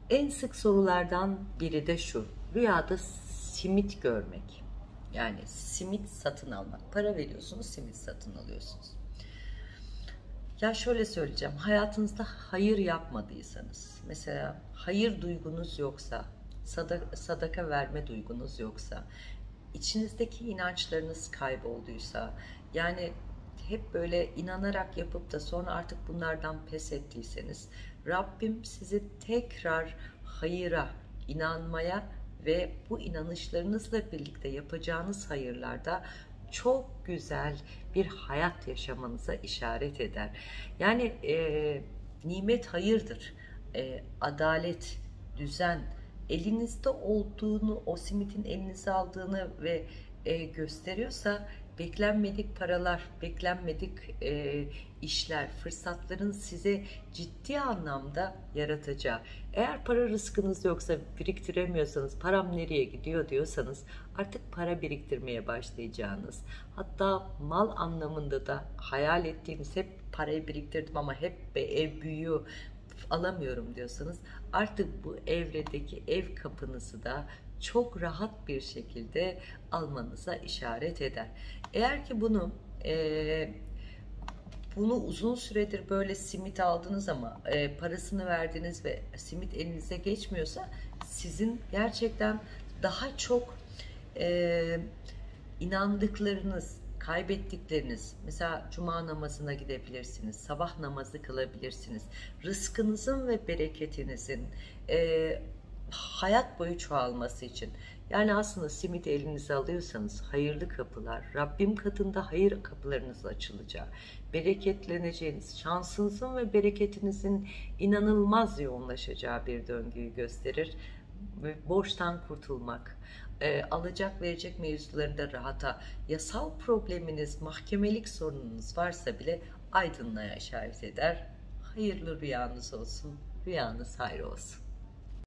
En sık sorulardan biri de şu: rüyada simit görmek. Yani simit satın almak. Para veriyorsunuz, simit satın alıyorsunuz. Ya şöyle söyleyeceğim, hayatınızda hayır yapmadıysanız, mesela hayır duygunuz yoksa, sadaka verme duygunuz yoksa, içinizdeki inançlarınız kaybolduysa, yani hep böyle inanarak yapıp da sonra artık bunlardan pes ettiyseniz, Rabbim sizi tekrar hayıra, inanmaya ve bu inanışlarınızla birlikte yapacağınız hayırlarda çok güzel bir hayat yaşamanıza işaret eder. Yani nimet hayırdır. Adalet, düzen, elinizde olduğunu, o simitin elinize aldığını ve gösteriyorsa, beklenmedik paralar, beklenmedik işler, fırsatların size ciddi anlamda yaratacağı. Eğer para rızkınız yoksa, biriktiremiyorsanız, param nereye gidiyor diyorsanız, artık para biriktirmeye başlayacağınız, hatta mal anlamında da hayal ettiğiniz, hep parayı biriktirdim ama hep bir ev büyüyor, alamıyorum diyorsanız, artık bu evredeki ev kapınızı da çok rahat bir şekilde almanıza işaret eder. Eğer ki bunu uzun süredir böyle simit aldınız ama parasını verdiniz ve simit elinize geçmiyorsa, sizin gerçekten daha çok e, inandıklarınız, kaybettikleriniz, mesela cuma namazına gidebilirsiniz, sabah namazı kılabilirsiniz, rızkınızın ve bereketinizin hayat boyu çoğalması için. Yani aslında simit elinize alıyorsanız, hayırlı kapılar, Rabbim katında hayır kapılarınız açılacağı, bereketleneceğiniz, şansınızın ve bereketinizin inanılmaz yoğunlaşacağı bir döngüyü gösterir. Borçtan kurtulmak, alacak verecek mevzularında rahata, yasal probleminiz, mahkemelik sorununuz varsa bile aydınlığa işaret eder. Hayırlı rüyanız olsun, rüyanız hayır olsun.